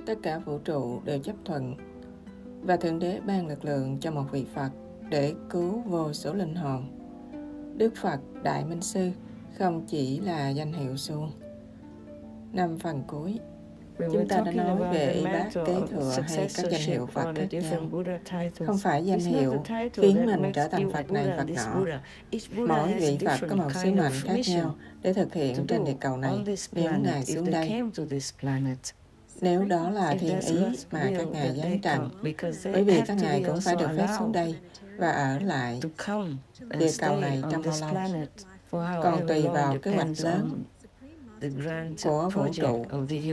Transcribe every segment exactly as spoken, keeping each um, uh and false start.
tất cả vũ trụ đều chấp thuận và Thượng Đế ban lực lượng cho một vị Phật để cứu vô số linh hồn. Đức Phật Đại Minh Sư không chỉ là danh hiệu suông. Năm phần cuối, chúng ta đã nói về y bác kế thừa hay các danh hiệu Phật khác nhau. Không phải danh hiệu khiến mình trở thành Phật này Phật nọ. Mỗi vị Phật có một sứ mệnh khác nhau để thực hiện trên địa cầu này nếu Ngài xuống đây. Nếu đó là thiên ý mà các ngài giáng trần, bởi vì các ngài cũng phải được phép xuống đây và ở lại địa cầu này trong bao lâu. Còn tùy vào kế hoạch lớn của vũ trụ.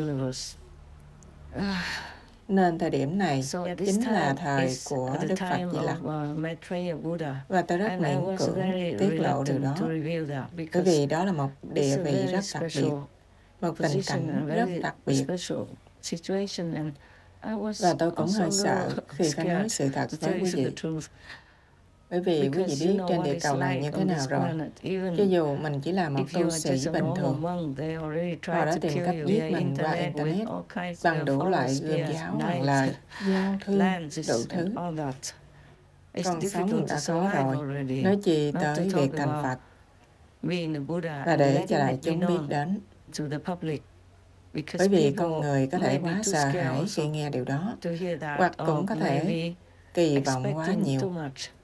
Nên thời điểm này chính là thời của Đức Phật Di Lặc. Và tôi rất miễn cưỡng tiết lộ điều đó, bởi vì đó là một địa vị rất đặc biệt, một tình cảnh rất đặc biệt. Và tôi cũng hơi sợ khi phải nói sự thật với quý vị. Bởi vì quý vị biết trên địa cầu này như thế nào rồi. Cho dù mình chỉ là một tu sĩ bình thường, họ đã tìm cách giết mình qua Internet bằng đủ loại gươm giáo bằng lời, giao thương, đủ thứ. Còn sống mình đã có rồi, nói chi tới việc thành Phật. Và để cho đại chúng biết đến. Bởi vì con người có thể quá sợ hãi khi nghe điều đó, hoặc cũng có thể kỳ vọng quá nhiều.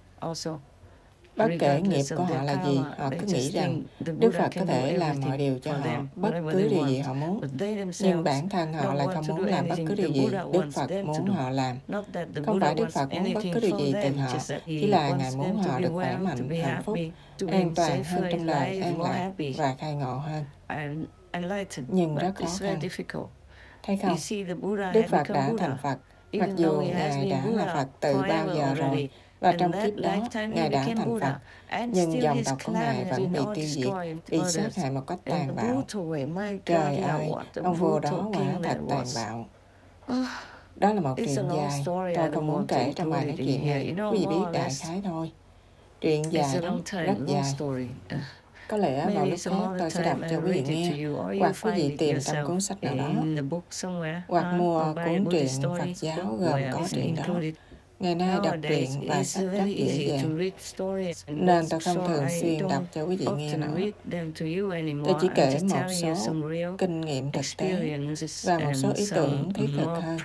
Bất kể nghiệp của họ là gì, họ cứ nghĩ rằng Đức Phật có thể làm mọi điều cho họ, bất cứ điều gì họ muốn. Nhưng bản thân họ lại không muốn làm bất cứ điều gì Đức Phật muốn họ làm. Không phải Đức Phật muốn bất cứ điều gì từ họ, chỉ là Ngài muốn họ được khỏe mạnh, hạnh phúc, an toàn hơn trong đời, an lạc và khai ngộ hơn. Nhưng rất khó khăn. Thấy không? Đức Phật đã thành Phật, mặc dù Ngài đã là Phật từ bao giờ rồi, và trong kiếp đó, Ngài đã thành Phật, nhưng dòng tộc của Ngài vẫn bị tiêu diệt, bị sát hại một cách tàn bạo. Trời ơi, ông vua đó quả thật tàn bạo. Đó là một chuyện dài, tôi không muốn kể trong bài nói chuyện này, quý vị biết đại khái thôi. Chuyện dài lắm, rất dài. Có lẽ vào lúc khác tôi sẽ đọc cho quý vị nghe, hoặc quý vị tìm trong cuốn sách nào đó, hoặc mua cuốn truyện Phật giáo gồm có truyện đó. Ngày nay đọc truyện và sách rất dễ dàng, nên tôi không thường xuyên đọc cho quý vị nghe nữa. Tôi chỉ kể một số kinh nghiệm thực tế và một số ý tưởng thiết thực hơn,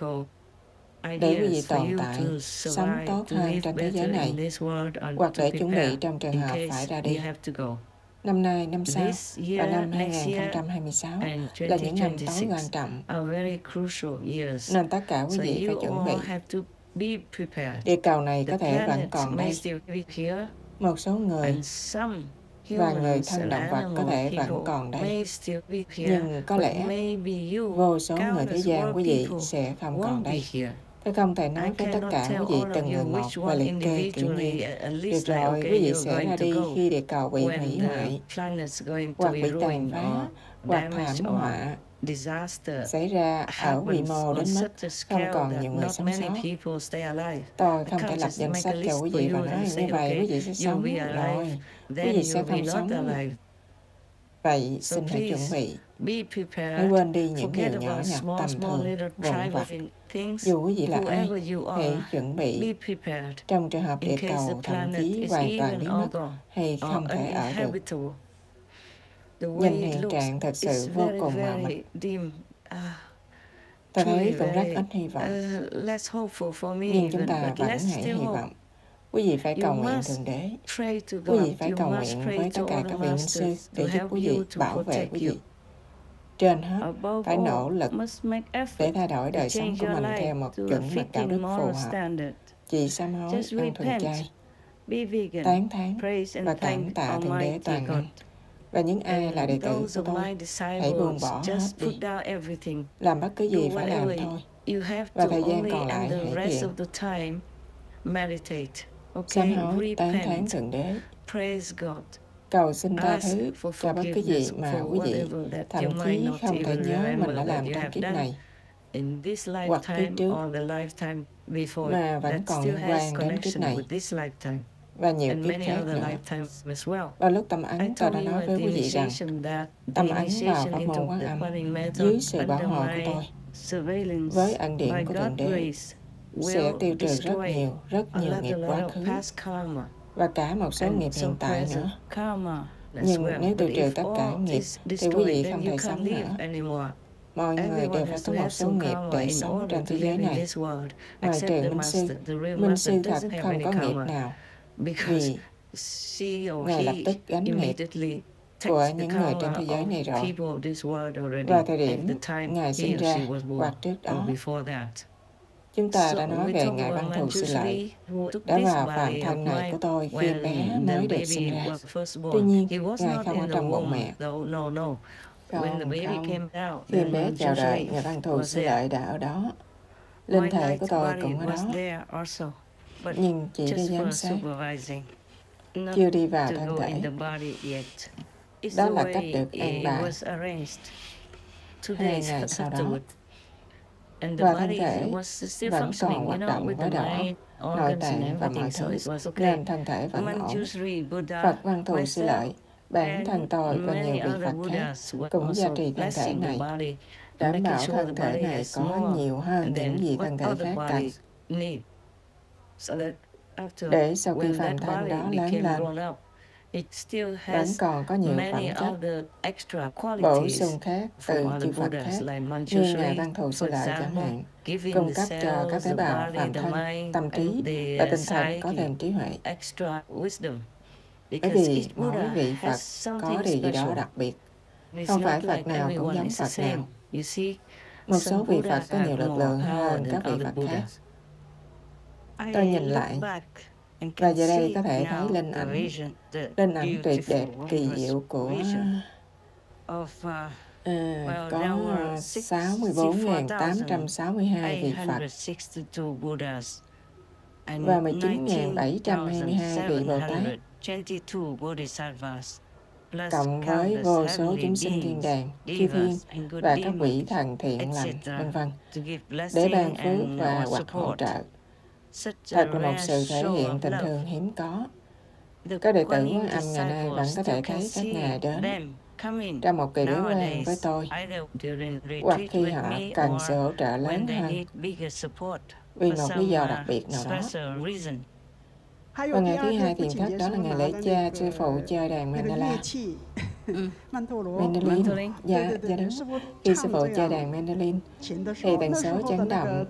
để quý vị tồn tại, sống tốt hơn trong thế giới này, hoặc để chuẩn bị trong trường hợp phải ra đi. Năm nay, năm sau và năm hai nghìn không trăm hai mươi sáu là những năm tối quan trọng, nên tất cả quý vị phải chuẩn bị. Địa cầu này có thể vẫn còn đây. Một số người và người thân động vật có thể vẫn còn đây. Nhưng có lẽ vô số người thế gian quý vị sẽ không còn đây. Tôi không thể nói với tất cả quý vị từng người một và liệt kê kiểu như được rồi, quý vị sẽ ra đi khi địa cầu bị hủy hoại, hoặc bị tàn phá, hoặc thảm họa xảy ra ở quy mô đến mức không còn nhiều người sống sót. Tôi không thể lập danh sách cho quý vị và nói như vậy quý vị sẽ sống rồi, quý vị sẽ không sống. Vậy xin hãy chuẩn bị, hãy quên đi những điều nhỏ nhặt tầm thường, vụn vặt. Dù quý vị là ai, hãy chuẩn bị trong trường hợp địa cầu thậm chí hoàn toàn biến mất hay không thể ở được. Nhìn hiện trạng thật sự vô cùng mờ mịt. Tôi thấy cũng rất ít hy vọng. Nhưng chúng ta vẫn hãy hy vọng. Quý vị phải cầu nguyện Thượng Đế. Quý vị phải cầu nguyện với tất cả các vị minh sư để giúp quý vị bảo vệ quý vị. Trên hết, phải nỗ lực để thay đổi đời sống của mình theo một chuẩn mực đạo đức phù hợp. Chỉ sám hối, ăn thuần chay, tán thán và cảm tạ Thượng Đế toàn năng. Và những ai là đệ tử của tôi, hãy buông bỏ hết đi. Làm bất cứ gì phải làm thôi. Và thời gian còn lại hãy thiền. Sám hối, tán thán Thượng Đế. Cầu xin tha thứ cho bất cứ gì mà quý vị thậm chí không thể nhớ mình đã làm trong kiếp này hoặc kiếp trước mà vẫn còn liên quan đến kiếp này và nhiều kiếp khác nữa. Vào lúc tâm ấn, tôi đã nói với quý vị rằng tâm ấn vào pháp môn Quán Âm dưới sự bảo hộ của tôi với ân điển của Thượng Đế, sẽ tiêu trừ rất nhiều, rất nhiều nghiệp quá khứ và cả một số nghiệp hiện tại nữa. Nhưng nếu tiêu trừ tất cả nghiệp thì quý vị không thể sống nữa. Mọi người đều phải có một số nghiệp để sống trên thế giới này. Ngoài trừ Minh Sư, Minh Sư thật không có nghiệp nào, vì Ngài lập tức gánh nghiệp của những người trên thế giới này rồi. Vào thời điểm Ngài sinh ra hoặc trước đó, chúng ta đã nói về Ngài Văn Thù Sư Lợi đã vào phàm thân này của tôi khi bé mới được sinh ra. Tuy nhiên, Ngài không ở trong bụng mẹ. Không, không. Khi bé chào đời, Ngài Văn Thù Sư Lợi đã ở đó. Linh thể của tôi cũng ở đó. Nhưng chỉ để giám sát, chưa đi vào thân thể. Đó là cách được an bài. Hai ngày sau đó, và thân thể vẫn còn hoạt động với đầu óc, nội tạng và mọi thứ, nên thân thể vẫn ổn. Phật Văn Thù Sư Lợi, bản thân tôi và nhiều vị Phật khác cũng gia trì thân thể này, đảm bảo thân thể này có nhiều hơn những gì thân thể khác cần. Để sau khi phàm thân đó lớn lên, vẫn còn có nhiều phẩm chất bổ sung khác từ chư Phật khác, như Ngài Văn Thù Sư Lợi chẳng hạn, cung cấp cho các tế bào phàm thân, tâm trí và tinh thần có thêm trí huệ. Bởi vì mỗi vị Phật có điều gì đó đặc biệt, không phải Phật nào cũng giống Phật nào. Một số vị Phật có nhiều lực lượng hơn các vị Phật khác. Tôi nhìn lại, và giờ đây có thể thấy linh ảnh, linh ảnh tuyệt đẹp, kỳ diệu của à, có sáu mươi bốn nghìn tám trăm sáu mươi hai vị Phật và mười chín nghìn bảy trăm hai mươi hai vị Bồ Tát, cộng với vô số chúng sinh thiên đàng, chư thiên và các vị thần thiện lành, vân vân, để ban phước và hoặc hỗ trợ. Thật là một sự thể hiện tình thương hiếm có. Các đệ tử Quán Âm ngày nay vẫn có thể thấy các ngài đến trong một kỳ bế quan với tôi, hoặc khi họ cần sự hỗ trợ lớn hơn vì một lý do đặc biệt nào đó. Và ngày thứ hai thiền thất đó là ngày lễ cha sư phụ chơi đàn mandala. Mandolin, dạ, dạ đúng. Khi sư phụ chơi đàn mandolin thì tần số chấn động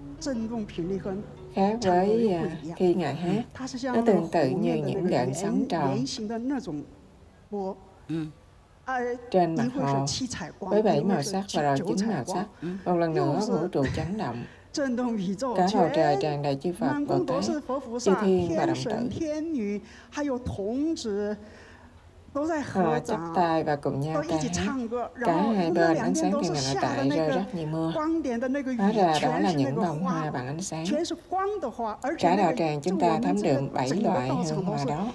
khác với uh, khi ngài hát. Nó tương tự như những gợn sóng tròn trên mặt hồ với bảy màu sắc và rồi chín màu sắc. Một lần nữa vũ trụ chấn động. Cả bầu trời tràn đầy chư Phật, Bồ Tát, chư thiên và đồng tử. Họ chắp tay và cùng nhau ca hát. Cả hai bên ánh sáng thiên nội tại rơi rất nhiều mưa. Hóa ra đó là những bông hoa bằng ánh sáng. Cả đạo tràng chúng ta thấm đượm bảy loại hương hoa đó.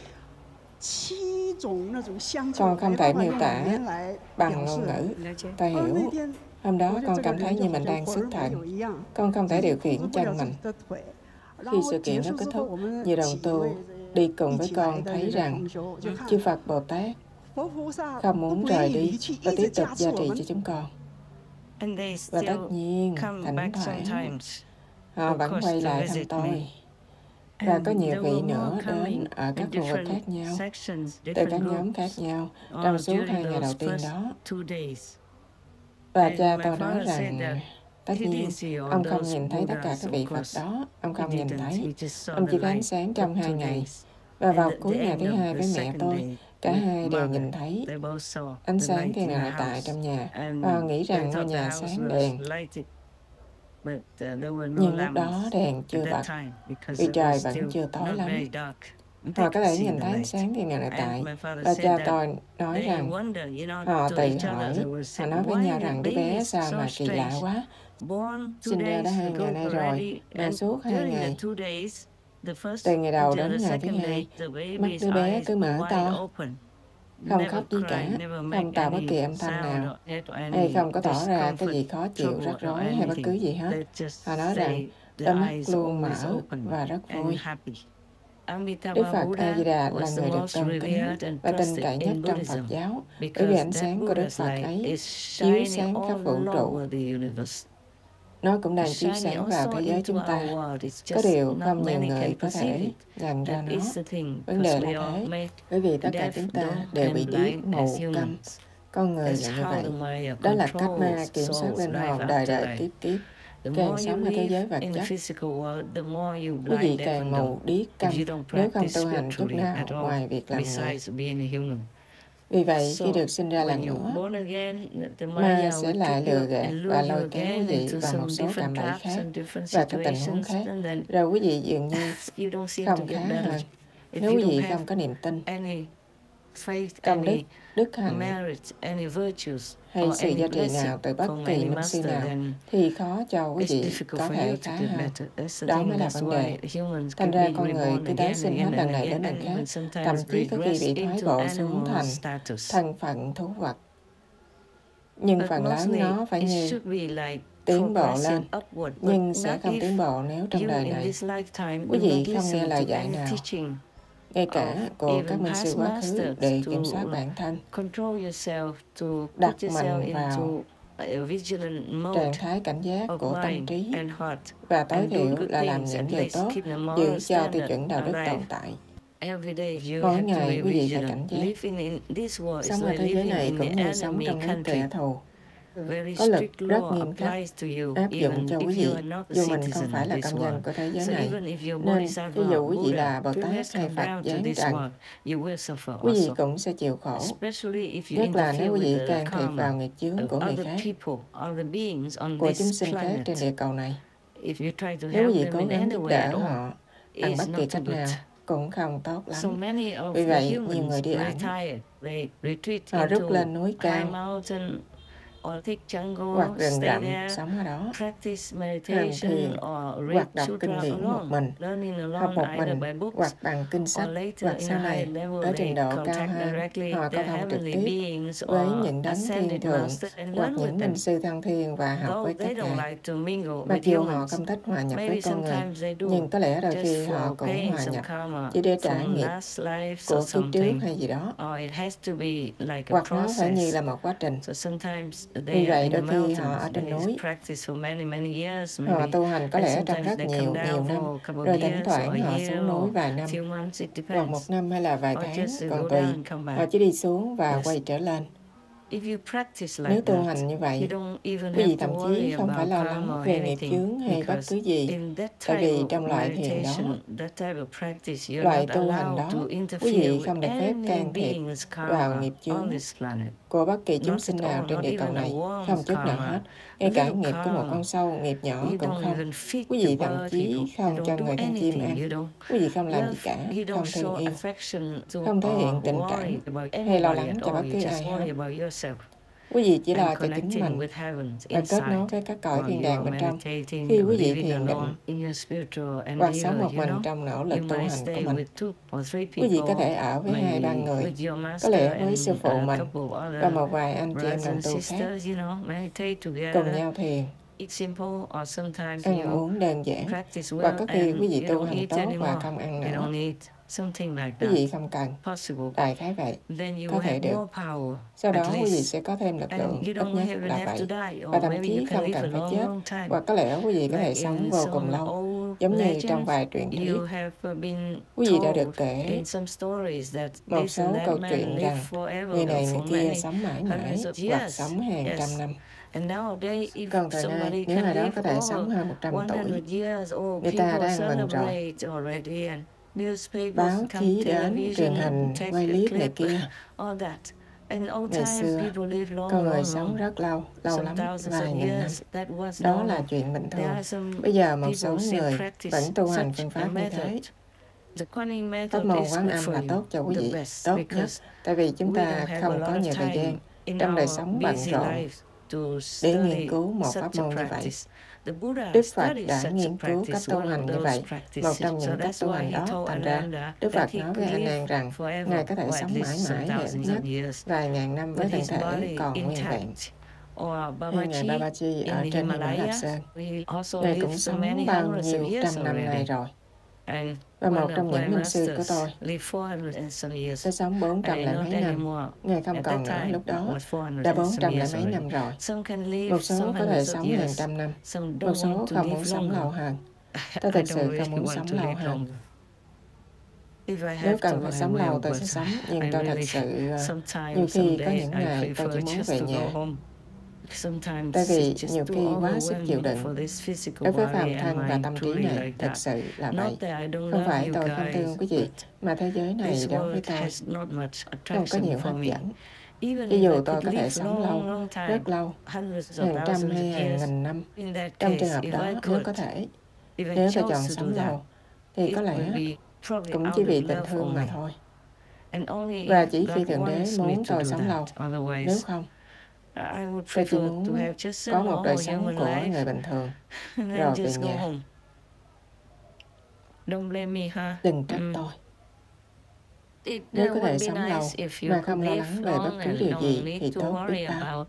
Con không thể miêu tả bằng ngôn ngữ. Ta hiểu. Hôm đó con cảm thấy như mình đang xuất thần. Con không thể điều khiển chân mình. Khi sự kiện đó kết thúc, nhiều đồng tu đi cùng với con thấy rằng chư Phật Bồ Tát không muốn rời đi và tiếp tục gia trì cho chúng con. Và tất nhiên, thỉnh thoảng, họ vẫn quay lại thăm tôi. Và có nhiều vị nữa đến ở các khu vực khác nhau, từ các nhóm khác nhau, trong suốt hai ngày đầu tiên đó. Và cha tôi nói rằng, tất nhiên, ông không nhìn thấy tất cả các vị Phật đó, ông không nhìn thấy, ông chỉ thấy ánh sáng trong hai ngày. Và vào cuối ngày thứ hai với mẹ tôi, cả hai đều nhìn thấy ánh sáng thiên nội tại trong nhà, và họ nghĩ rằng ngôi nhà sáng đèn. Nhưng lúc đó đèn chưa bật, vì trời vẫn chưa tối lắm. Họ có thể nhìn thấy ánh sáng thiên nội tại. Và cha tôi nói rằng, họ tự hỏi, họ nói với nhau rằng đứa bé sao mà kỳ lạ quá. Sinh ra đã hai ngày nay rồi, và suốt hai ngày, từ ngày đầu đến ngày thứ hai, mắt đứa bé cứ mở to, không khóc gì cả, không tạo bất kỳ âm thanh nào, hay không có tỏ ra cái gì khó chịu, rắc rối hay bất cứ gì hết. Họ nói rằng đôi mắt luôn mở và rất vui. Đức Phật A-di-đà là người được tôn kính và tin cậy nhất trong Phật giáo, bởi vì ánh sáng của Đức Phật ấy chiếu sáng khắp vũ trụ. Nó cũng đang chiếu sáng vào thế giới chúng ta. Có điều không nhiều người có thể nhận ra nó. Vấn đề là thế, bởi vì tất cả chúng ta đều bị điếc, mù, câm. Con người là như vậy. Đó là cách ma kiểm soát linh hồn đời đời kiếp kiếp. Càng sống ở thế giới vật chất, quý vị càng mù, điếc, câm nếu không tu hành chút nào ngoài việc làm người. Vì vậy, khi được sinh ra lần nữa, ma sẽ lại lừa gạt và lôi kéo quý vị vào một số cạm bẫy khác và các tình huống khác, rồi quý vị dường như không khá hơn. Nếu quý vị không có niềm tin, công đức, đức hạnh hay sự giá trị nào từ bất kỳ mục sư nào thì khó cho quý vị có thể khá hơn. Đó mới là vấn đề. Thành ra con người cứ tái sinh hết lần này đến lần khác, thậm chí có khi bị thoái bộ xuống thành thân phận thú vật. Nhưng phần lớn nó phải như tiến bộ lên, nhưng sẽ không tiến bộ nếu trong đời này quý vị không nghe lời dạy nào, ngay cả của các minh sư quá khứ để kiểm soát bản thân, đặt mình vào trạng thái cảnh giác của tâm trí và tối thiểu là làm những điều tốt, giữ cho tiêu chuẩn đạo đức tồn tại. Mỗi ngày quý vị phải cảnh giác. Sống ở thế giới này cũng như sống trong nước kẻ thù. Có lực rất nghiêm khắc áp dụng cho quý vị, dù mình không phải là công dân của thế giới này. Nên, ví dụ quý vị là Bồ Tát hay Phật giáng trần, quý vị cũng sẽ chịu khổ. Nhất là nếu quý vị can thiệp vào nghiệp chướng của người khác, của chúng sinh khác trên địa cầu này. Nếu quý vị cố gắng giúp đỡ họ bằng bất kỳ cách nào, cũng không tốt lắm. Vì vậy, nhiều người đi ẩn, họ rút lên núi cao, hoặc rừng rậm sống ở đó, hành thiền, hoặc đọc kinh điển một mình, học một mình, hoặc bằng kinh sách, hoặc sau này ở trình độ cao hơn, họ có thông trực tiếp với những đấng thiên thượng hoặc những minh sư thân thiên và học với các ngài. Mặc dù họ không thích hòa nhập với con người, nhưng có lẽ đôi khi họ cũng hòa nhập chỉ để trả nghiệp của kiếp trước hay gì đó, hoặc nó phải như là một quá trình. Vì vậy, đôi khi họ ở trên núi, họ tu hành có lẽ trong rất nhiều, nhiều năm, rồi thỉnh thoảng họ xuống núi vài năm, hoặc một năm hay là vài tháng, còn tùy, họ chỉ đi xuống và quay trở lên. Nếu tu hành như vậy, quý vị thậm chí không phải lo lắng về nghiệp chướng hay bất cứ gì, tại vì trong loại thiền đó, loại tu hành đó, quý vị không được phép can thiệp vào nghiệp chướng của bất kỳ chúng sinh nào trên địa cầu này, không chút nào hết. Ngay cả nghiệp của một con sâu, nghiệp nhỏ cũng không. Quý vị thậm chí không cho người con chim ăn. Quý vị không làm gì cả, không thương yêu, không thể hiện tình cảm hay lo lắng cho bất cứ ai hết. Quý vị chỉ lo cho chính mình và kết nối với các cõi thiên đàng bên trong. Khi quý vị thiền định hoặc sống một mình trong nỗ lực tu hành của mình, quý vị có thể ở với hai ba người, có lẽ với sư phụ mình và một vài anh chị em đồng tu khác, cùng nhau thiền, ăn uống đơn giản, và có khi quý vị tu hành tốt và không ăn nữa. Quý vị không cần, đại khái vậy, có thể được. Sau đó quý vị sẽ có thêm lực lượng, ít nhất là vậy, và thậm chí không cần phải chết, hoặc có lẽ quý vị có thể sống vô cùng lâu, giống như trong vài truyền thuyết. Quý vị đã được kể một số câu chuyện rằng người này người kia sống mãi mãi, hoặc sống hàng trăm năm. Còn thời nay, nếu ai đó có thể sống hơn một trăm tuổi, người ta đang mừng rồi. Báo chí đến, truyền hình, quay clip này kia. Ngày xưa, con người sống rất lâu, lâu lắm, vài nghìn năm. Đó là chuyện bình thường. Bây giờ một số người vẫn tu hành phương pháp như thế. Pháp môn Quán Âm là tốt cho quý vị, tốt nhất, tại vì chúng ta không có nhiều thời gian trong đời sống bận rộn để nghiên cứu một pháp môn như vậy. Đức Phật đã nghiên cứu cách tu hành như vậy. Một trong những cách tu hành đó, thành ra, Đức Phật nói với A Nan rằng Ngài có thể sống mãi mãi hay ít nhất vài ngàn năm với thân thể còn nguyên vẹn. Hay Ngài Babaji ở trên Himalaya Lạp Sơn, Ngài cũng sống bao nhiêu trăm năm nay rồi. Và một trong những minh sư của tôi sẽ sống bốn trăm lẻ mấy năm. Ngài không còn nữa, lúc đó đã bốn trăm lẻ mấy năm rồi. Một số có thể sống hàng trăm năm, một số không muốn sống lâu hơn. Tôi thực sự không muốn sống lâu hơn. Nếu cần phải sống lâu tôi sẽ sống, nhưng tôi thật sự nhiều khi có những ngày tôi chỉ muốn về nhà. Tại vì nhiều khi quá sức chịu đựng đối với phàm thân và tâm trí này, thật sự là vậy. Không phải tôi không thương quý vị, mà thế giới này đối với tôi không có nhiều hấp dẫn. Ví dụ tôi có thể sống lâu, rất lâu, hàng trăm hay hàng nghìn năm. Trong trường hợp đó, nếu có thể, nếu tôi chọn sống lâu, thì có lẽ cũng chỉ vì tình thương mà thôi. Và chỉ vì Thượng Đế muốn tôi sống lâu, nếu không, tôi chỉ muốn có một đời sống của người bình thường, rồi về nhà. Đừng trách tôi. Nếu có thể sống lâu mà không lo lắng về bất cứ điều gì thì tốt biết bao.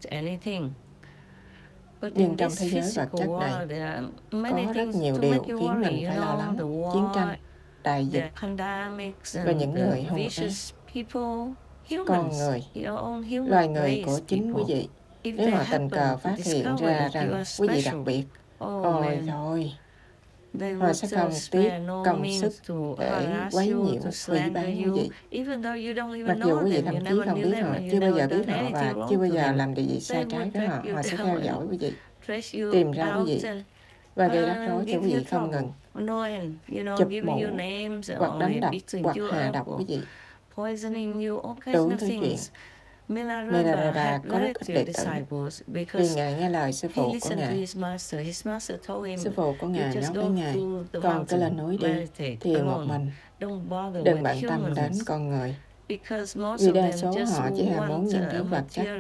Nhưng trong thế giới vật chất này, có rất nhiều điều khiến mình phải lo lắng. Chiến tranh, đại dịch và những người hung ác. Con người, loài người của chính quý vị. Nếu họ tình cờ phát hiện ra rằng quý vị đặc biệt, ôi thôi, họ sẽ không tiếc công sức để quấy nhiễu, hủy bán quý vị. Mặc dù quý vị thậm chí không biết họ, chưa bao giờ biết họ và chưa bao giờ làm điều gì sai trái với họ, họ sẽ theo dõi quý vị, tìm ra quý vị và gây rắc rối cho quý vị không ngừng, chụp mũ hoặc đánh đập hoặc hạ độc quý vị, đủ thứ chuyện. Milarepa có rất ít đệ tử vì Ngài nghe lời sư phụ của Ngài. Sư phụ của Ngài nói với Ngài, con cứ lên núi đi, thiền một mình, đừng bận tâm đến con người. Vì đa số họ chỉ ham muốn những thứ vật chất.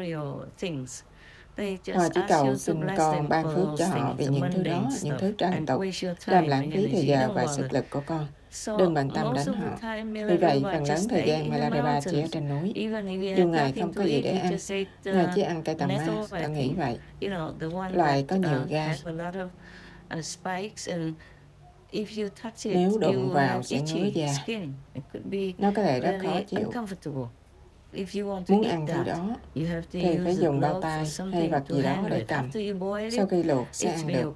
Họ chỉ cầu xin con ban phước cho họ vì những thứ đó, những thứ trần tục, làm lãng phí thời giờ và sức lực của con. Đừng bận tâm đến họ. Vì vậy, phần lớn thời gian Milarepa chỉ ở trên núi. Dù Ngài không có gì để ăn, Ngài chỉ ăn cây tầm ma, tôi nghĩ vậy. Loại có nhiều gai. Nếu đụng vào sẽ ngứa da. Nó có thể rất khó chịu. Muốn ăn thứ đó thì phải dùng bao tay hay vật gì đó để cầm. Sau khi luộc sẽ ăn được.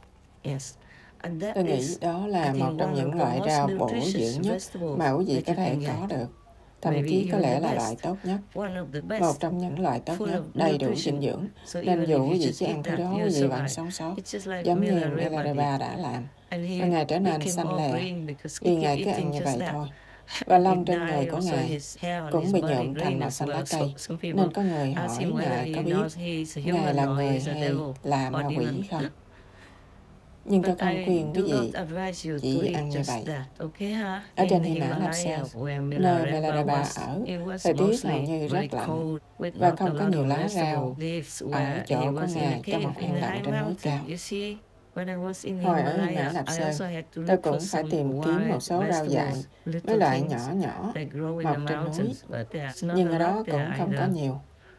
Tôi nghĩ đó là một trong những loại rau bổ dưỡng nhất mà quý vị có thể có được. Thậm chí có lẽ là loại tốt nhất. Một trong những loại tốt nhất, đầy đủ dinh dưỡng. Nên dù quý vị chỉ ăn thứ đó, quý vị vẫn sống sót, giống như Milarepa đã làm. Và Ngài trở nên xanh lè, vì Ngài cứ ăn như vậy thôi. Và lông trên người của Ngài cũng bị nhuộm thành màu xanh lá cây. Nên có người hỏi Ngài có biết Ngài là người hay là ma quỷ không? Nhưng tôi không khuyên quý vị chỉ ăn như vậy. Ở trên Hy Mã Lạp Sơn, nơi Milarepa ở, thời tiết hầu như rất lạnh và không có nhiều lá rau ở chỗ của Ngài trong một hang lạnh trên núi cao. Hồi ở Hy Mã Lạp Sơn, tôi cũng phải tìm kiếm một số rau dại, mấy loại nhỏ nhỏ, mọc trên núi, nhưng ở đó cũng không có nhiều.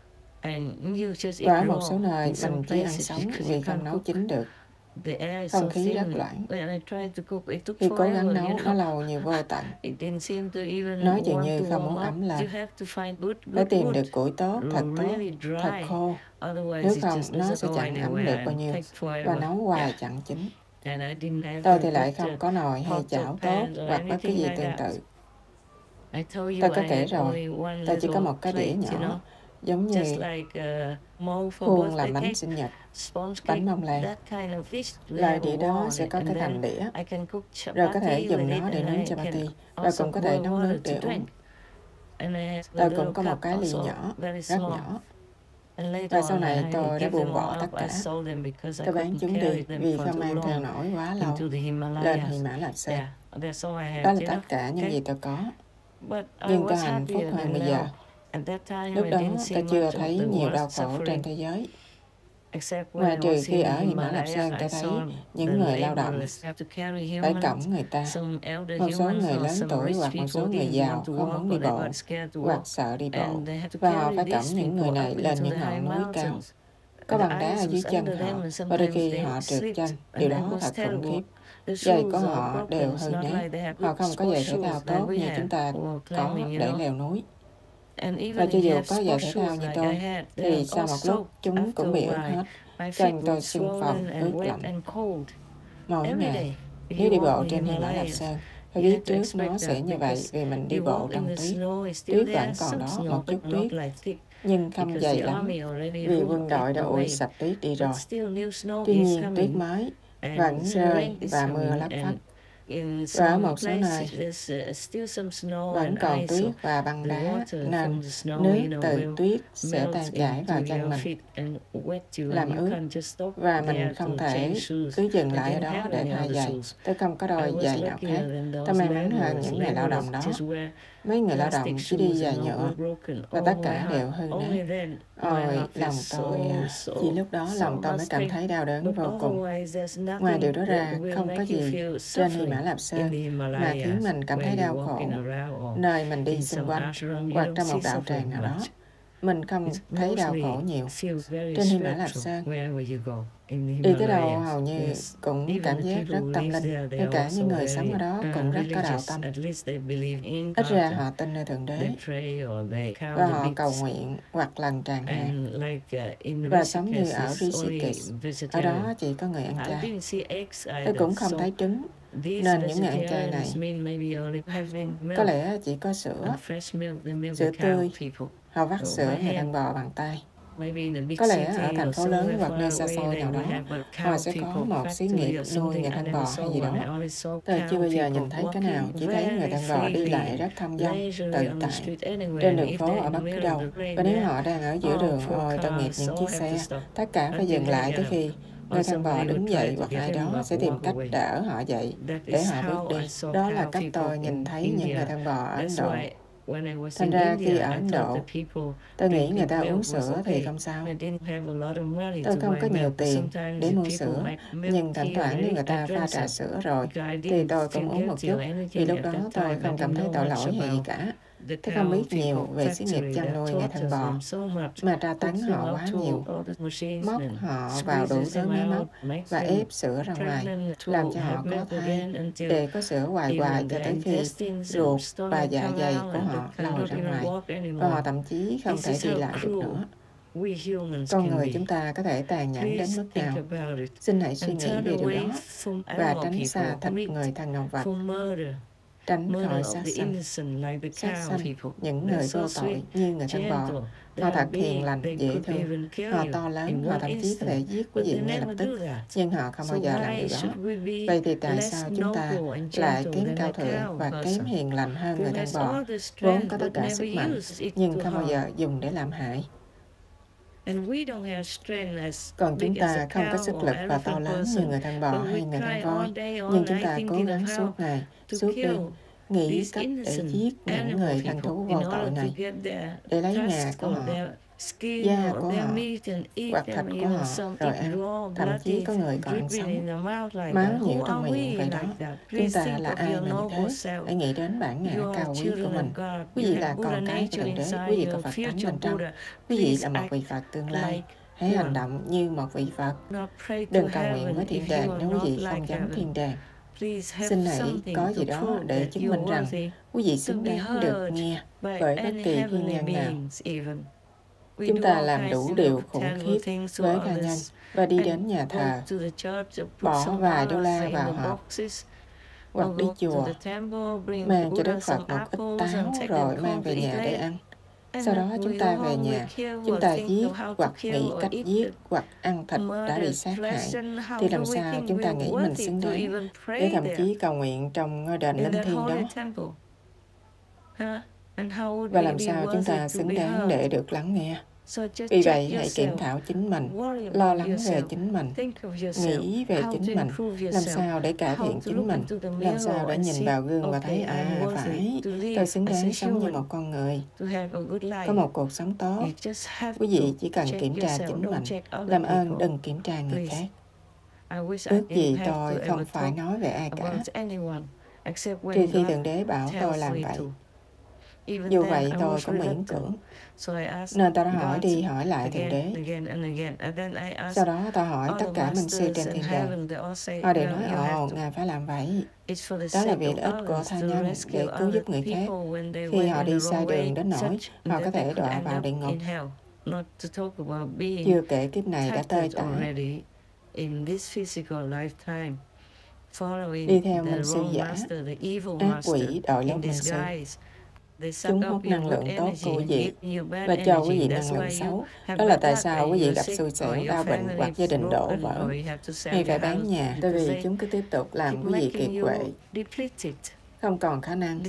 Và ở một số nơi mình chỉ ăn sống vì không nấu chín được. Không khí rất loãng. Khi cố gắng nấu, nó lâu như vô tận. Nói dường như không muốn ấm lên. Phải tìm được củi tốt, thật tốt, thật khô. Nếu không, nó sẽ chẳng ấm được bao nhiêu và nấu hoài chẳng chín. Tôi thì lại không có nồi hay chảo tốt hoặc bất cứ gì tương tự. Tôi có kể rồi, tôi chỉ có một cái đĩa nhỏ, giống như khuôn làm bánh sinh nhật, bánh bông lan. Loại đĩa đó sẽ có cái thành đĩa, rồi có thể dùng nó để nướng chapati, và cũng có thể nấu nước để uống. Tôi cũng có một cái ly nhỏ, rất nhỏ. Và sau này tôi đã buông bỏ tất cả. Tôi bán chúng đi vì không mang theo nổi quá lâu lên Hy Mã Lạp Sơn. Đó là tất cả những gì tôi có. Nhưng tôi hạnh phúc hơn bây giờ. Lúc đó tôi chưa thấy nhiều đau khổ trên thế giới. Ngoài trừ khi ở Hy Mã Lạp Sơn tôi thấy những người lao động phải cõng người ta. Một số người lớn tuổi hoặc một số người giàu không muốn đi bộ hoặc sợ đi bộ. Và họ phải cõng những người này lên những ngọn núi cao. Có bằng đá ở dưới chân họ, và đôi khi họ trượt chân. Điều đó thật khủng khiếp. Giày của họ đều hư nát. Họ không có giày thể thao tốt như chúng ta có để leo núi. Và cho dù có giày thể thao như tôi, thì sau một lúc chúng cũng bị ướt hết. Chân tôi sưng phồng, ướt lạnh. Mỗi ngày, nếu đi bộ trên Hy Mã Lạp Sơn, phải biết trước nó sẽ như vậy vì mình đi bộ trong tuyết. Tuyết vẫn còn đó, một chút tuyết, nhưng không dày lắm, vì quân đội đã ủi sạch tuyết đi rồi. Tuy nhiên, tuyết mới vẫn rơi và mưa lất phất. Và ở một số nơi vẫn còn tuyết và băng đá, nên nước từ tuyết sẽ tan chảy vào chân mình, làm ướt, và mình không thể cứ dừng lại ở đó để thay giày. Tôi không có đôi giày nào khác. Tôi may mắn hơn những người lao động đó. Mấy người lao động chỉ đi giày nhựa, và tất cả đều hư nát. Ôi, lòng tôi, chỉ lúc đó lòng tôi mới cảm thấy đau đớn vô cùng. Ngoài điều đó ra, không có gì trên Hy Mã Lạp Sơn mà khiến mình cảm thấy đau khổ. Nơi mình đi xung quanh, hoặc trong một đạo tràng nào đó, mình không thấy đau khổ nhiều. Trên Hy Mã Lạp Sơn, đi tới đâu hầu như cũng cảm giác rất tâm linh. Ngay cả những người sống ở đó cũng rất có đạo tâm. Ít ra họ tin nơi Thượng Đế, và họ cầu nguyện hoặc lần tràng hạn, và sống như ở Rishikesh. Ở đó chỉ có người ăn chay. Tôi cũng không thấy trứng, nên những người ăn chay này có lẽ chỉ có sữa, sữa tươi. Họ vắt sữa người thân bò bằng tay. Có lẽ ở thành phố lớn hoặc nơi xa xôi nào đó, họ sẽ có một xí nghiệp nuôi người thân bò hay gì đó. Tôi chưa bao giờ nhìn thấy cái nào, chỉ thấy người thân bò đi lại rất thông dong, tự tại, trên đường phố ở bất cứ đâu. Và nếu họ đang ở giữa đường, ôi tội nghiệp những chiếc xe, tất cả phải dừng lại tới khi người thân bò đứng dậy hoặc ai đó sẽ tìm cách đỡ họ dậy để họ bước đi. Đó là cách tôi nhìn thấy những người thân bò ở Ấn Độ. Thành ra khi ở Ấn Độ, tôi nghĩ người ta uống sữa thì không sao. Tôi không có nhiều tiền để mua sữa, nhưng thỉnh thoảng nếu người ta pha trà sữa rồi, thì tôi cũng uống một chút, vì lúc đó tôi không cảm thấy tội lỗi hay gì cả. Tôi không biết nhiều về xí nghiệp chăn nuôi người thân bò, mà tra tấn họ quá nhiều, móc họ vào đủ thứ máy móc và ép sữa ra ngoài, làm cho họ có thai, để có sữa hoài hoài cho tới khi ruột và dạ dày của họ lòi ra ngoài, và họ thậm chí không thể đi lại được nữa. Con người chúng ta có thể tàn nhẫn đến mức nào? Xin hãy suy nghĩ về điều đó và tránh xa thịt người thân động vật, tránh khỏi sát sanh. Sát sanh những người vô tội như người thân bò. Họ thật hiền lành, dễ thương, họ to lớn, họ thậm chí có thể giết quý vị ngay lập tức, nhưng họ không bao giờ làm điều đó. Vậy thì tại sao chúng ta lại kém cao thượng và kém hiền lành hơn người thân bò, vốn có tất cả sức mạnh, nhưng không bao giờ dùng để làm hại? Còn chúng ta không có sức lực và to lớn như người thân bò hay người thân voi, nhưng chúng ta cố gắng suốt ngày, suốt đêm, nghĩ cách để giết những người thân thú vô tội này, để lấy ngà của họ, da của họ, hoặc thịt của họ, rồi ăn. Thậm chí có người còn ăn sống. Máu nhiễu trong miệng vậy đó. Chúng ta là ai mà như thế? Hãy nghĩ đến bản ngã cao quý của mình. Quý vị là con cái của Thượng Đế, quý vị có Phật tánh bên trong. Quý vị là một vị Phật tương lai. Hãy hành động như một vị Phật. Đừng cầu nguyện với thiên đàng nếu quý vị không dám thiên đàng. Xin hãy có gì đó để chứng minh rằng quý vị xứng đáng được nghe bởi bất kỳ thiên nhân nào. Chúng ta làm đủ điều khủng khiếp với tha nhân và đi đến nhà thờ, bỏ vài đô la vào hộp, hoặc đi chùa, mang cho Đức Phật một ít táo rồi mang về nhà để ăn. Sau đó chúng ta về nhà, chúng ta giết hoặc nghĩ cách giết hoặc ăn thịt đã bị sát hại, thì làm sao chúng ta nghĩ mình xứng đáng để thậm chí cầu nguyện trong ngôi đền linh thiêng đó? Và làm sao chúng ta xứng đáng để được lắng nghe? Vì vậy, hãy kiểm thảo chính mình, lo lắng về chính mình, nghĩ về chính mình, làm sao để cải thiện chính mình, làm sao để nhìn vào gương và thấy, à, phải, tôi xứng đáng sống như một con người, có một cuộc sống tốt. Quý vị chỉ cần kiểm tra chính mình, làm ơn đừng kiểm tra người khác. Ước gì tôi không phải nói về ai cả, trừ khi Thượng Đế bảo tôi làm vậy. Dù vậy tôi cũng miễn cưỡng. Nên tôi đã hỏi đi hỏi lại Thượng Đế. Sau đó tôi hỏi tất cả minh sư trên thiên đàng. Họ đều nói, ồ, Ngài phải làm vậy. Đó là vì lợi ích của tha nhân để cứu giúp người khác. Khi họ đi sai đường đến nỗi, họ có thể đọa vào địa ngục. Chưa kể kiếp này đã tơi tả. Đi theo minh sư giả, ác quỷ đội lông minh sư. Chúng hút năng lượng tốt của quý vị và cho quý vị năng lượng xấu. Đó là tại sao quý vị gặp xui xẻo, đau bệnh hoặc gia đình đổ vỡ hay phải bán nhà, tại vì chúng cứ tiếp tục làm quý vị kiệt quệ, không còn khả năng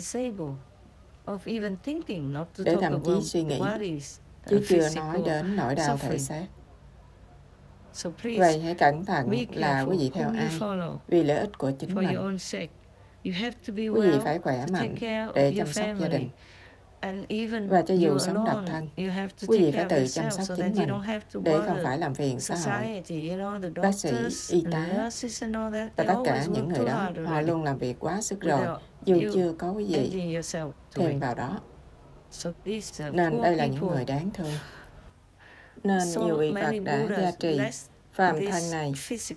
để thậm chí suy nghĩ, chứ chưa nói đến nỗi đau thể xác. Vậy hãy cẩn thận là quý vị theo ai, vì lợi ích của chính mình. Quý vị phải khỏe mạnh để chăm sóc gia đình. Và cho dù sống độc thân, quý vị phải tự chăm sóc chính mình để không phải làm phiền xã hội. Bác sĩ, y tá và tất cả những người đó, họ luôn làm việc quá sức rồi, dù chưa có cái gì thêm vào đó. Nên đây là những người đáng thương. Nên nhiều vị Phật đã gia trì phàm thân này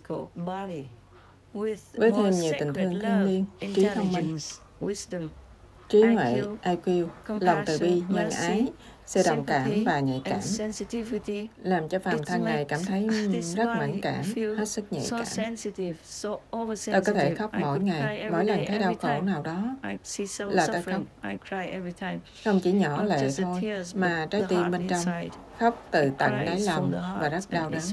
với thêm nhiều tình thương thiêng liêng, trí thông minh, trí huệ, i kiu, lòng từ bi, nhân ái, sự đồng cảm và nhạy cảm, làm cho phàm thân này cảm thấy rất mẫn cảm, hết sức nhạy cảm. Tôi có thể khóc mỗi ngày, mỗi lần thấy đau khổ nào đó là tôi khóc. Không chỉ nhỏ lệ thôi, mà trái tim bên trong khóc từ tận đáy lòng và rất đau đớn.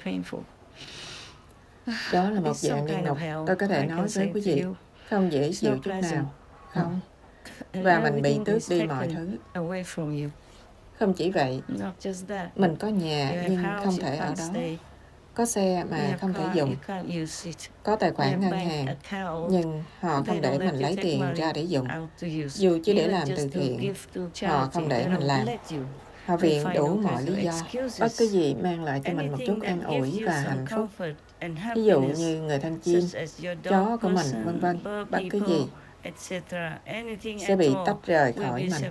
Đó là một dạng địa ngục, tôi có thể nói với quý vị, không dễ chịu chút nào, không. Và mình bị tước đi mọi thứ. Không chỉ vậy, mình có nhà nhưng không thể ở đó. Có xe mà không thể dùng. Có tài khoản ngân hàng, nhưng họ không để mình lấy tiền ra để dùng. Dù chỉ để làm từ thiện, họ không để mình làm. Họ viện đủ mọi lý do, bất cứ gì mang lại cho mình một chút an ủi và hạnh phúc. Ví dụ như người thân chim, chó của mình, vân vân, bất cứ gì sẽ bị tách rời khỏi mình,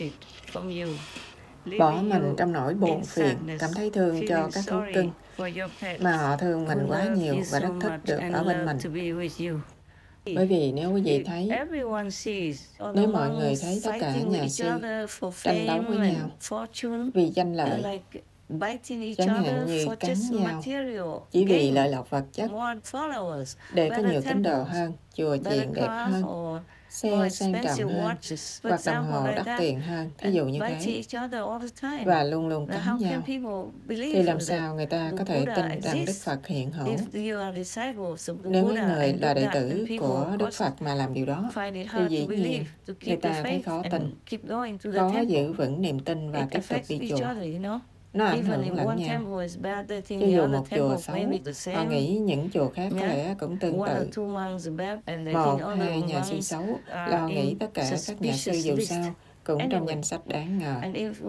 bỏ mình trong nỗi buồn phiền, cảm thấy thương cho các thú cưng mà họ thương mình quá nhiều và rất thích được ở bên mình. Bởi vì nếu quý vị thấy, nếu mọi người thấy tất cả nhà sư tranh đấu với nhau vì danh lợi, chẳng hạn như cắn nhau chỉ vì lợi lộc vật chất, để có nhiều tín đồ hơn, chùa chiền đẹp hơn, xe sang trọng hơn, hoặc đồng hồ đắt tiền hơn, ví dụ như thế, và luôn luôn cắn nhau, thì làm sao người ta có thể tin rằng Đức Phật hiện hữu? Nếu mấy người là đệ tử của Đức Phật mà làm điều đó, thì dĩ nhiên người ta thấy khó tin, khó giữ vững niềm tin và tiếp tục đi chùa. Nó ảnh hưởng lẫn nhau. Cho dù một chùa xấu, họ nghĩ những chùa khác có lẽ cũng tương tự. Một, hai nhà sư xấu là họ nghĩ tất cả các nhà sư dù sao cũng trong danh sách đáng ngờ.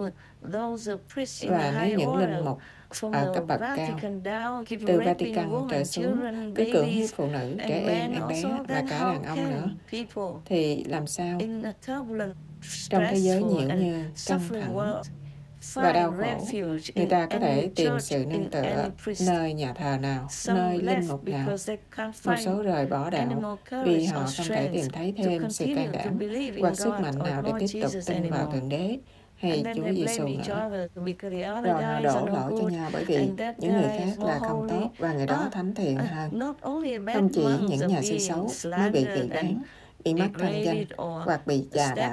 Và nếu những linh mục ở cấp bậc cao, từ Vatican trở xuống, cứ cưỡng hiếp phụ nữ, trẻ em, em bé và cả đàn ông nữa, thì làm sao? Trong thế giới nhiễu như căng thẳng và đau khổ, người ta có thể tìm sự nương tựa nơi nhà thờ nào, nơi linh mục nào. Một số rời bỏ đạo vì họ không thể tìm thấy thêm sự can đảm hoặc sức mạnh nào để tiếp tục tin vào Thượng Đế hay Chúa Giêsu nữa. Rồi họ đổ lỗi cho nhau bởi vì những người khác là không tốt và người đó thánh thiện hơn. Không chỉ những nhà sư xấu mới bị kỳ bán, bị mất thanh danh hoặc bị chà đạp,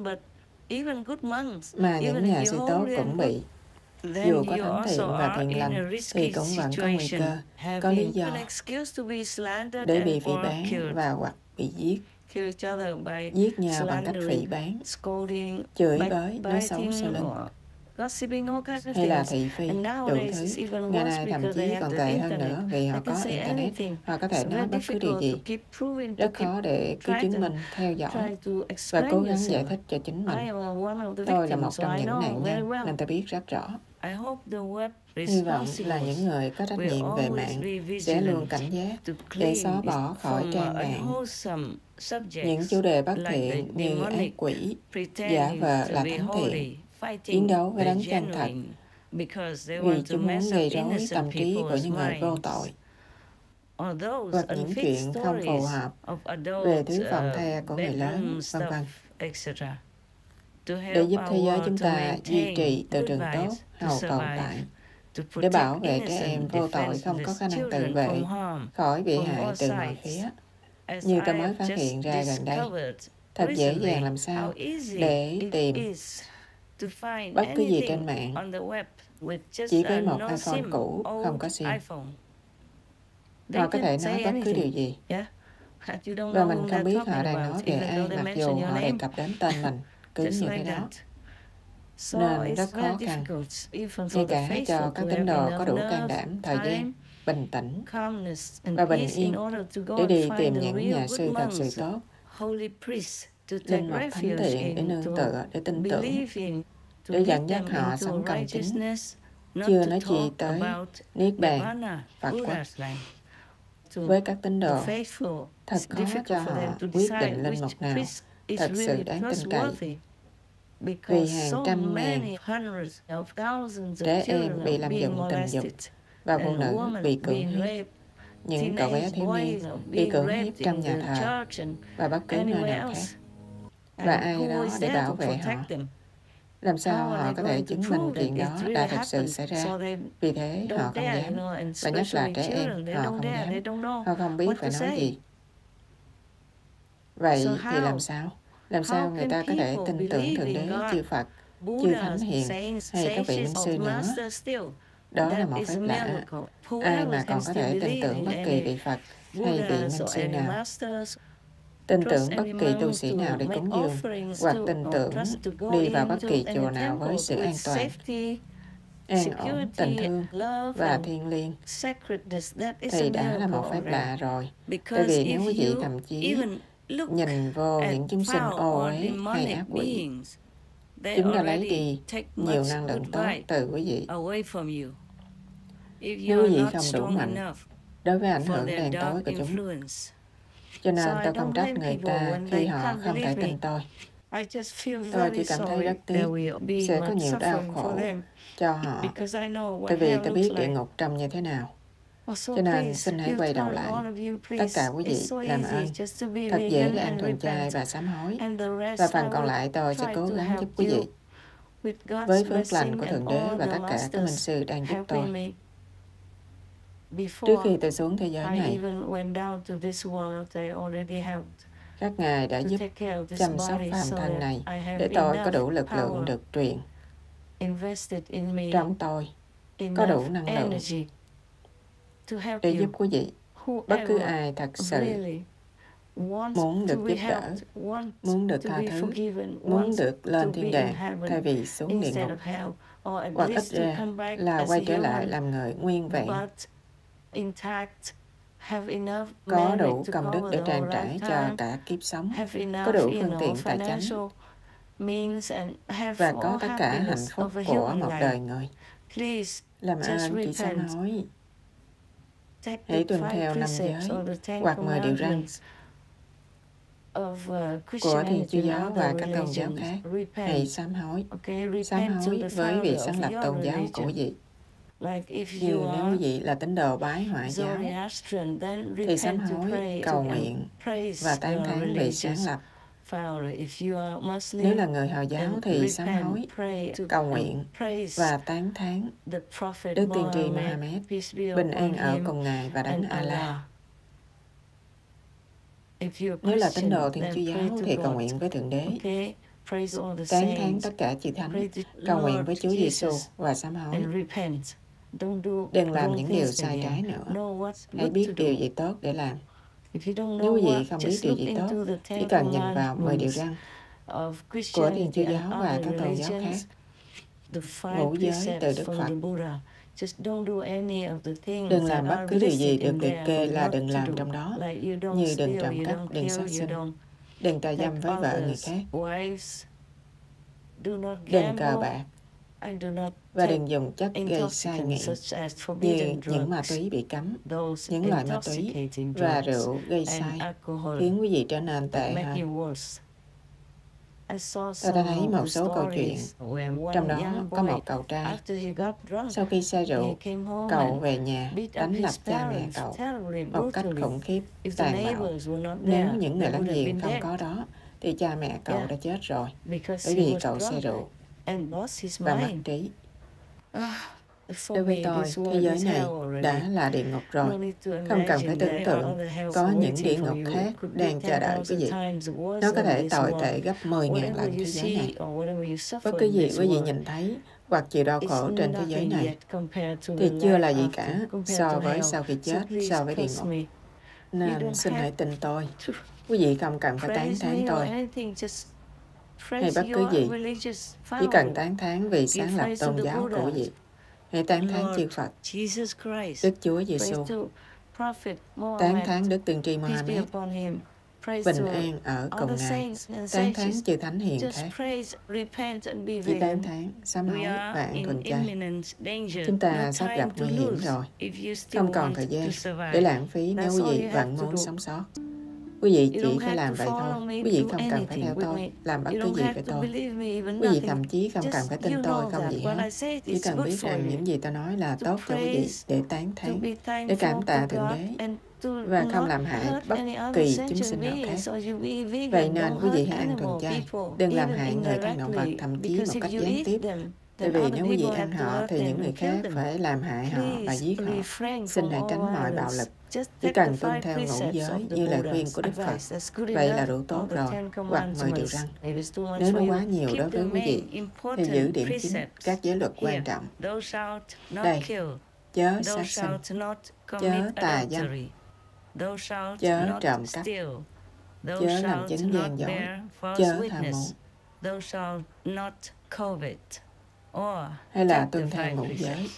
mà những nhà sư tốt cũng bị. Dù có thánh thiện và thiện lành thì cũng vẫn có nguy cơ, có lý do để bị phỉ báng và hoặc bị giết. Giết nhau bằng cách phỉ báng, chửi bới, nói xấu sau lưng. hay là thị phi, đủ thứ. Ngày nay thậm chí còn tệ hơn nữa vì họ có Internet, họ có thể nói bất cứ điều gì. Rất khó để cứ chứng minh, theo dõi và cố gắng giải thích cho chính mình. Tôi là một trong những nạn nhân nên tôi biết rất rõ. Hy vọng là những người có trách nhiệm về mạng sẽ luôn cảnh giác để xóa bỏ khỏi trang mạng những chủ đề bất thiện như ác quỷ, giả vờ là thánh thiện, chiến đấu với đấng chân thật, vì chúng muốn gây rối tâm trí của những người vô tội, hoặc những chuyện không phù hợp về thứ phòng the của người lớn, vân vân. Để giúp thế giới chúng ta duy trì từ trường tốt, hầu tồn tại, để bảo vệ trẻ em vô tội không có khả năng tự vệ khỏi bị hại từ mọi phía. Như tôi mới phát hiện ra gần đây, thật dễ dàng làm sao để tìm bất cứ gì trên mạng chỉ với một iPhone cũ, không có SIM. Họ có thể nói bất cứ điều gì, và mình không biết họ đang nói về ai mặc dù họ đề cập đến tên mình, cứ như thế đó. Nên rất khó khăn, ngay cả cho các tín đồ có đủ can đảm, thời gian, bình tĩnh và bình yên để đi tìm những nhà sư thật sự tốt, linh mục thánh thiện để nương tựa, để tin tưởng, để dẫn dắt họ sống công chính, chưa nói gì tới Niết Bàn, Phật quốc. Với các tín đồ, thật khó cho họ quyết định linh mục nào thật sự đáng tin cậy, vì hàng trăm ngàn trẻ em bị lạm dụng tình dục và phụ nữ bị cưỡng hiếp, những cậu bé thiếu niên bị cưỡng hiếp trong nhà thờ và bất cứ nơi nào khác. Và ai đó để bảo vệ họ? Làm sao họ có thể chứng minh chuyện đó đã thực sự xảy ra? Vì thế họ không dám, và nhất là trẻ em, họ không dám, họ không biết phải nói gì. Vậy thì làm sao? Làm sao người ta có thể tin tưởng Thượng Đế, chư Phật, chư Thánh Hiền hay các vị minh sư nữa? Đó là một phép lạ. Ai mà còn có thể tin tưởng bất kỳ vị Phật hay vị minh sư nào, tin tưởng bất kỳ tu sĩ nào để cúng dường, hoặc tin tưởng đi vào bất kỳ chùa nào với sự an toàn, an ổn, tình thương và thiêng liêng, thì đã là một phép lạ rồi. Tại vì nếu quý vị thậm chí nhìn vô những chúng sinh ô uế hay ác quỷ, chúng đã lấy đi nhiều năng lượng tốt từ quý vị. Nếu quý vị không đủ mạnh đối với ảnh hưởng đen tối của chúng, cho nên tôi không trách người ta khi họ không thể tin tôi. Tôi chỉ cảm thấy rất tiếc sẽ có nhiều đau khổ cho họ, tại vì tôi biết địa ngục trông như thế nào. Cho nên xin hãy quay đầu lại. Tất cả quý vị làm ơn, thật dễ để ăn thuần chay và sám hối. Và phần còn lại tôi sẽ cố gắng giúp quý vị với phước lành của Thượng Đế và tất cả các minh sư đang giúp tôi. Trước khi tôi xuống thế giới này, các ngài đã giúp chăm sóc phàm thân này để tôi có đủ lực lượng được truyền trong tôi, có đủ năng lượng để giúp quý vị. Bất cứ ai thật sự muốn được giúp đỡ, muốn được tha thứ, muốn được lên thiên đàng thay vì xuống địa ngục, hoặc ít ra là quay trở lại làm người nguyên vẹn, có đủ công đức để trang trải cho cả kiếp sống, có đủ phương tiện tài chánh, và có tất cả hạnh phúc của một đời người. Làm ơn chỉ sám hối, hãy tuân theo năm giới hoặc mười điều răn của Thiên Chúa giáo và các tôn giáo khác. Hãy sám hối, sám hối với vị sáng lập tôn giáo của quý vị. Như nếu quý vị là tín đồ bái Hỏa giáo, thì sám hối, cầu nguyện và tán thán vị sáng lập. Nếu là người Hồi giáo thì sám hối, cầu nguyện và tán thán Đức Tiên tri Mohammed, bình an ở cùng Ngài và Đấng Allah. Nếu là tín đồ Thiên Chúa giáo thì cầu nguyện với Thượng Đế, tán thán tất cả chư thánh, cầu nguyện với Chúa Giêsu và sám hối. Đừng làm những điều sai trái nữa. Hãy biết điều gì tốt để làm. Nếu quý vị không biết điều gì tốt, chỉ cần nhìn vào mười điều răn của Thiên Chúa giáo và các tôn giáo khác, ngũ giới từ Đức Phật. Đừng làm bất cứ điều gì được liệt kê là đừng làm trong đó, như đừng trộm cắp, đừng sát sinh, đừng tà dâm với vợ người khác, đừng cờ bạc, và đừng dùng chất gây sai nghiện như những ma túy bị cấm, những loại ma túy và rượu gây sai khiến quý vị trở nên tệ hơn. Tôi đã thấy một số câu chuyện, trong đó có một cậu trai, sau khi say rượu, cậu về nhà đánh đập cha mẹ cậu một cách khủng khiếp, tàn bạo. Nếu những người láng giềng không có đó, thì cha mẹ cậu đã chết rồi, bởi vì cậu say rượu và mất trí. Đối với tôi, thế giới này đã là địa ngục rồi. Không cần phải tưởng tượng có những địa ngục khác đang chờ đợi quý vị. Nó có thể tồi tệ gấp mười nghìn lần thế giới này. Bất cứ gì quý vị nhìn thấy hoặc chịu đau khổ trên thế giới này thì chưa là gì cả so với sau khi chết, so với địa ngục. Nên xin hãy tin tôi. Quý vị không cần phải tán thán tôi hay bất cứ gì. Chỉ cần tán thán vì sáng lập tôn giáo của quý vị. Hãy tán thán chư Phật, Đức Chúa Giêsu, tán thán Đức Tiên tri Mohammed, bình an ở cùng Ngài, tán thán chư Thánh hiền khác. Chỉ tán thán, sám hối và ăn thuần chay. Chúng ta sắp gặp nguy hiểm rồi. Không còn thời gian để lãng phí nếu quý vị vẫn muốn sống sót. Quý vị chỉ phải làm vậy thôi. Quý vị không cần phải theo tôi, làm bất cứ gì với tôi. Quý vị thậm chí không cần phải tin tôi, không gì hết. Chỉ cần biết rằng những gì tôi nói là tốt cho quý vị, để tán thán, để cảm tạ Thượng Đế, và không làm hại bất kỳ chúng sinh nào khác. Vậy nên quý vị hãy ăn thuần chay, đừng làm hại người thân động vật, thậm chí một cách gián tiếp. Tại vì nếu quý vị ăn họ thì những người khác phải làm hại họ và giết họ. Xin hãy tránh mọi bạo lực. Chỉ cần tuân theo ngũ giới như lời khuyên của Đức Phật, vậy là đủ tốt rồi, hoặc mười điều răn. Nếu nó quá nhiều đối với quý vị, thì giữ điểm chính, các giới luật quan trọng. Đây, chớ sát sinh, chớ tà dâm, chớ trộm cắp, chớ làm chứng gian dối, chớ tham mô, hay là tuân theo ngũ giới.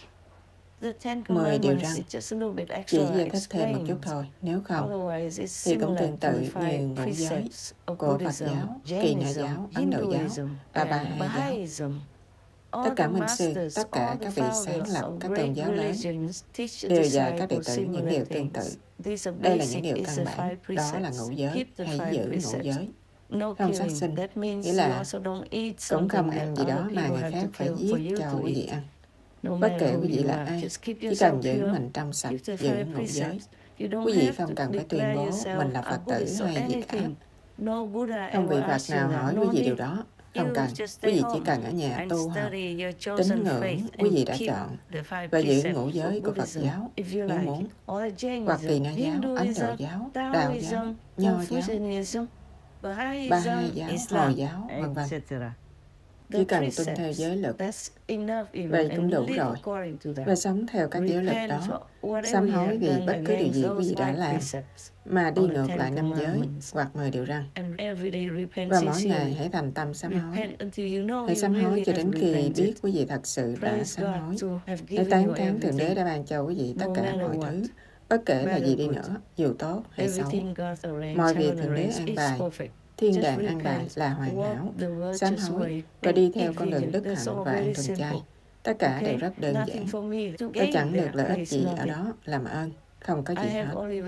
Mười điều răn chỉ giải thích thêm một chút thôi, nếu không thì cũng tương tự như ngũ giới của Phật giáo, Kỳ Na giáo, Ấn Độ giáo và Ba Hai giáo. Tất cả minh sư, tất cả các vị sáng lập các tôn giáo lớn đều dạy các đệ tử những điều tương tự. Đây là những điều căn bản, đó là ngũ giới, hãy giữ ngũ giới. Không sát sinh, nghĩa là cũng không ăn gì đó mà người khác phải giết cho quý vị ăn. Bất kể quý vị là ai, chỉ cần giữ mình trong sạch, giữ ngũ giới. Quý vị không cần phải tuyên bố mình là Phật tử hay gì cả. Không vị Phật nào hỏi quý vị điều đó. Không cần, quý vị chỉ cần ở nhà tu học, tín ngưỡng quý vị đã chọn, và giữ ngũ giới của Phật giáo nếu muốn, hoặc Kỳ Na giáo, Ấn Độ giáo, Đạo giáo, Nho giáo, Ba Hai giáo, Hồi giáo, vân vân. Chỉ cần tuân theo giới luật, vậy cũng đủ rồi, và sống theo các giới luật đó, sám hối vì bất cứ điều gì quý vị đã làm mà đi ngược lại năm giới hoặc mười điều răn. Và mỗi ngày hãy thành tâm sám hối. Hãy sám hối cho đến khi biết quý vị thật sự đã sám hối. Hãy tán thán Thượng Đế đã ban cho quý vị tất cả mọi thứ, bất kể là gì đi nữa, dù tốt hay xấu. Mọi việc Thượng Đế an bài, thiên đàng an bài là hoàn hảo. Sám hối và đi theo con đường đức hạnh và ăn thuần chay. Tất cả đều rất đơn giản. Tôi chẳng được lợi ích gì ở đó, làm ơn. Không có gì hết.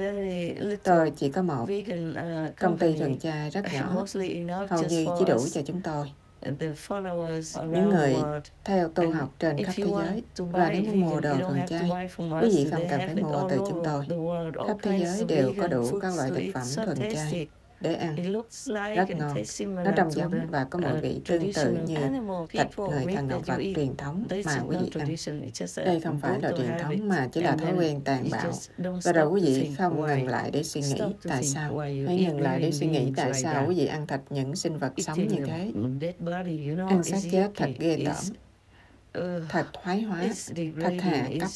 Tôi chỉ có một công ty thuần chay rất nhỏ, hầu như chỉ đủ cho chúng tôi. Những người theo tu học trên khắp thế giới, và nếu muốn mua đồ thuần chay, quý vị không cần phải mua từ chúng tôi. Khắp thế giới đều có đủ các loại thực phẩm thuần chay để ăn, rất ngon. Nó trông giống và có mùi vị tương tự như thịt người thân động vật truyền thống mà quý vị ăn. Đây không phải là truyền thống mà chỉ là thói quen tàn bạo. Và rồi quý vị không ngừng lại để suy nghĩ tại sao. Hãy ngừng lại để suy nghĩ tại sao quý vị ăn thịt những sinh vật sống như thế. Ăn xác chết thật ghê tởm, thật thoái hóa, thật hạ cấp.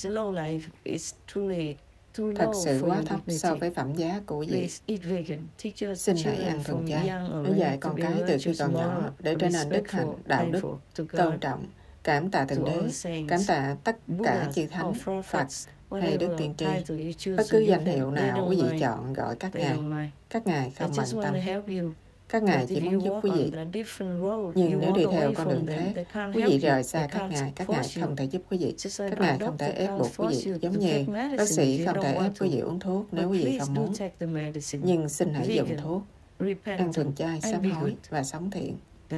Thật sự quá thấp so với phẩm giá của quý vị. Xin hãy ăn thuần chay. Nó dạy con cái từ khi còn nhỏ để trở nên đức hạnh, đạo đức, tôn trọng Cảm tạ Thượng Đế, cảm tạ tất cả chư thánh, Phật hay Đức Tiên Tri. Bất cứ danh hiệu nào quý vị chọn gọi các ngài, các ngài không bận tâm. Các ngài chỉ muốn giúp quý vị. Nhưng nếu đi theo con đường khác, quý vị rời xa các ngài, các ngài không thể giúp quý vị. Các ngài không thể ép buộc quý vị, giống như bác sĩ không thể ép quý vị uống thuốc nếu quý vị không muốn. Nhưng xin hãy dùng thuốc, ăn thuần chay, sám hối và sống thiện.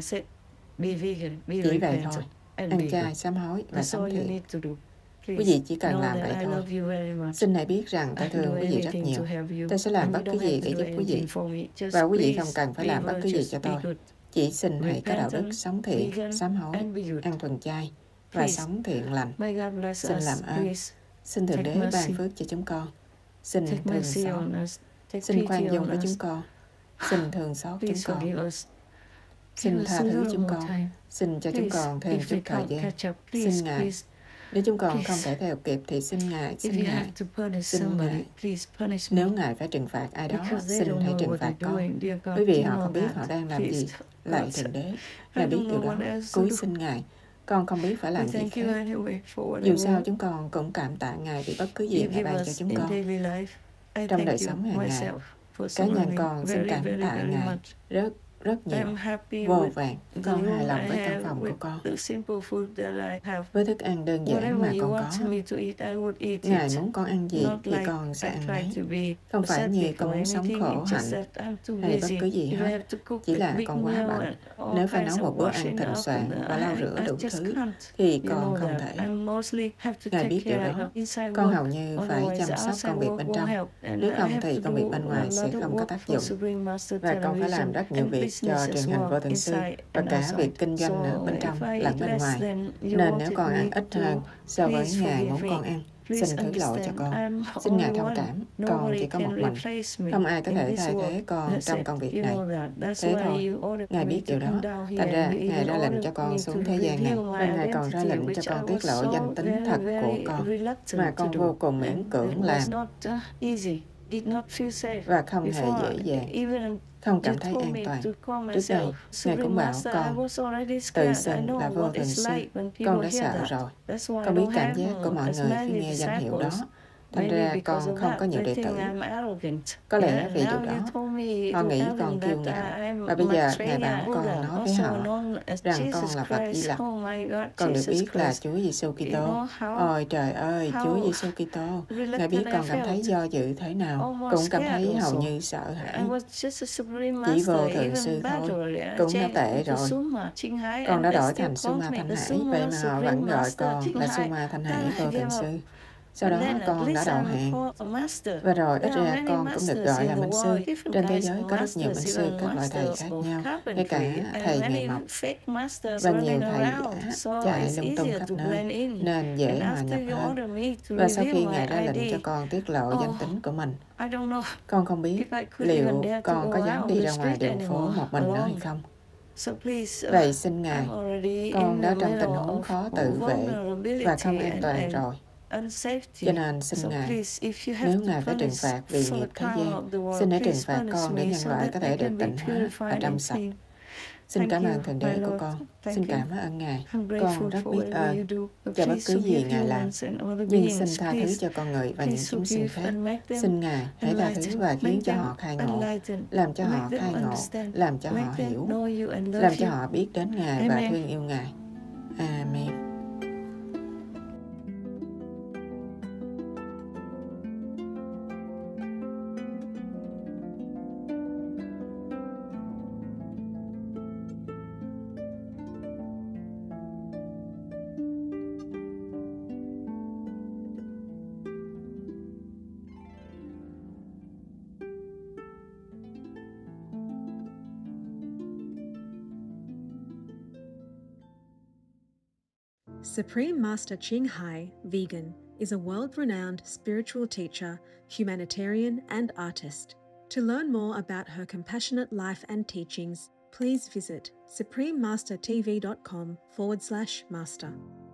Chỉ vậy thôi, ăn chay, sám hối và sống thiện. Quý vị chỉ cần làm vậy thôi. Xin hãy biết rằng tôi thương quý vị rất nhiều. Tôi sẽ làm bất cứ gì để giúp quý vị. Và quý vị không cần phải làm bất cứ gì cho tôi. Chỉ xin hãy có đạo đức, sống thiện, sám hối, ăn thuần chay và sống thiện lành. Xin làm ơn. Xin Thượng Đế ban phước cho chúng con. Xin thương xót. Xin khoan dung với chúng con. Xin thương xót chúng con. Xin tha thứ chúng con. Xin cho chúng con thêm chút thời gian. Xin Ngài. Nếu chúng con không thể theo kịp thì xin Ngài, xin Ngài, xin Ngài. Nếu Ngài phải trừng phạt ai đó, xin hãy trừng phạt con. Bởi vì họ không biết họ đang làm gì. Lạy Thượng Đế, Ngài biết điều đó. Cúi xin Ngài. Con không biết phải làm gì khác. Dù sao chúng con cũng cảm tạ Ngài vì bất cứ gì Ngài ban cho chúng con. Trong đời sống hàng ngày, cá nhân con xin cảm tạ Ngài rất rất nhiều, vô vàn. Con hài lòng với căn phòng của con, với thức ăn đơn giản mà con có. Ngài muốn con ăn gì thì con sẽ ăn đấy. Không phải như con muốn sống khổ hạnh hay bất cứ gì hết. Chỉ là con quá bận. Nếu phải nấu một bữa ăn thịnh soạn và lau rửa đủ thứ thì con không thể. Ngài biết điều đó. Con hầu như phải chăm sóc công việc bên trong. Nếu không thì công việc bên ngoài sẽ không có tác dụng. Và con phải làm rất nhiều việc cho truyền hình vô thượng sư và cả việc kinh doanh nữa, bên trong lẫn bên ngoài. Nên nếu con ăn ít hơn so với Ngài muốn con ăn, xin thứ lỗi cho con. Xin Ngài thông cảm. Con chỉ có một mình. Không ai có thể thay thế con trong công việc này. Thế thôi. Ngài biết điều đó. Thành ra, Ngài ra lệnh cho con xuống thế gian này. Và Ngài còn ra lệnh cho con tiết lộ danh tính thật của con, mà con vô cùng miễn cưỡng làm. Và không hề dễ dàng, không cảm thấy an toàn. Trước đây, Ngài cũng bảo con tự xưng là vô thượng sư. Con đã sợ rồi. Con biết cảm giác của mọi người khi nghe danh hiệu đó. Thành ra con không có nhiều đệ tử. Có lẽ vì điều đó, họ nghĩ con kiêu ngạo. Và bây giờ, Ngài bảo con nói với họ rằng con là Phật Di Lặc. Con được biết là Chúa Giêsu Kitô. Ôi trời ơi, Chúa Giêsu Kitô. Ngài biết con cảm thấy do dự thế nào, cũng cảm thấy hầu như sợ hãi. Chỉ vô thượng sư thôi, cũng đã tệ rồi. Con đã đổi thành Suma Thanh Hải, vậy mà họ vẫn gọi con là Suma Thanh Hải vô thượng sư. Sau đó con đã đầu hàng. Và rồi ít ra con cũng được gọi là minh sư. Trên thế giới có rất nhiều minh sư, các loại thầy khác nhau, ngay cả thầy nghề mộc. Và nhiều thầy giả chạy lung tung khắp nơi, nên dễ hòa nhập hơn. Và sau khi Ngài ra lệnh cho con tiết lộ danh tính của mình, con không biết liệu con có dám đi ra ngoài đường phố một mình nữa hay không. Vậy xin Ngài, con đã trong tình huống khó tự vệ và không an toàn rồi. Cho nên xin Ngài, nếu Ngài phải trừng phạt vì nghiệp thế gian, xin hãy trừng phạt con để nhân loại có thể được tịnh hóa và trong sạch. Xin cảm ơn Thượng Đế của con. Xin cảm ơn Ngài. Con rất biết ơn cho bất cứ gì Ngài làm. Nhưng xin tha thứ cho con người và những chúng sinh khác. Xin Ngài hãy tha thứ và khiến cho họ khai ngộ, làm cho họ khai ngộ, làm cho họ hiểu, làm cho họ biết đến Ngài và thương yêu Ngài. Amen. Supreme Master Ching Hai, vegan, is a world-renowned spiritual teacher, humanitarian, and artist. To learn more about her compassionate life and teachings, please visit suprememastertv.com forward slash master.